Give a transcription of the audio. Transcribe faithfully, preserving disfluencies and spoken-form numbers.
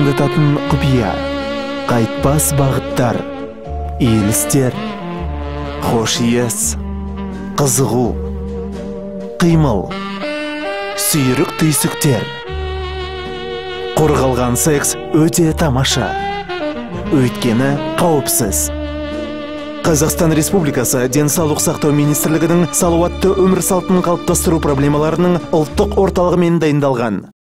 алаңдататын құпия, қайтпас бағыттар, иілістер, хош иіс, қызығу, қимыл, сүйрік түйсіктер. Қорғалған секс өте тамаша, өйткені қауіпсіз. Қазақстан Республикасы Денсаулық сақтау министрлігінің салауатты өмір салтын қалыптастыру проблемаларының ұлттық орталығымен дайындалған.